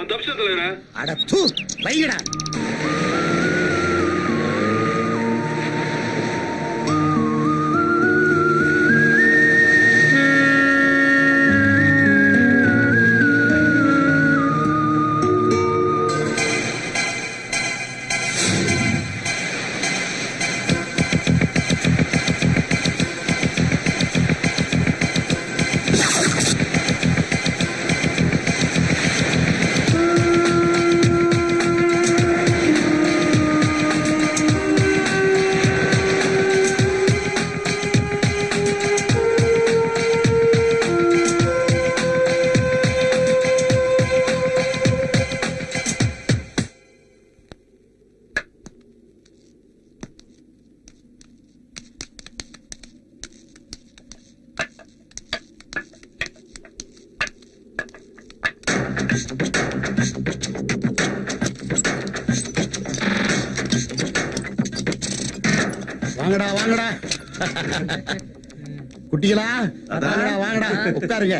நான் தப்பிச்ச தலைவரே. அட தூ வைங்கடா. வாங்கடா வாங்கடா குட்டிகளா, வாங்கடா வாங்கடா உட்காருங்க.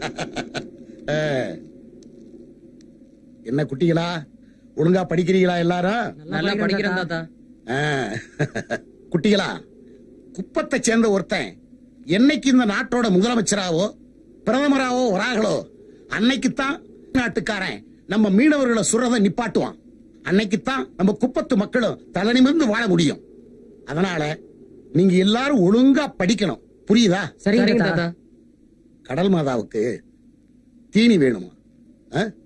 என்ன குட்டிகளா, ஒழுங்கா படிக்கிறீங்களா எல்லாரும்? நல்லா படிக்கிறேன் தாத்தா. குட்டிகளா, குப்பத்தை சேர்ந்த ஒருத்தன் என்னைக்கு இந்த நாட்டோட முதலமைச்சராவோ பிரதமராவோ வராங்களோ அன்னைக்குத்தான் நாட்டுக்காரன் நம்ம மீனவர்களை சுரத நிப்பாட்டுவான். அன்னைக்குத்தான் நம்ம குப்பத்து மக்களும் தலை நிமிர்ந்து வாழ முடியும். அதனால நீங்க எல்லாரும் ஒழுங்கா படிக்கணும், புரியுதா? சரிங்க தாத்தா. கடல் மாதாவுக்கு தீனி வேணுமா?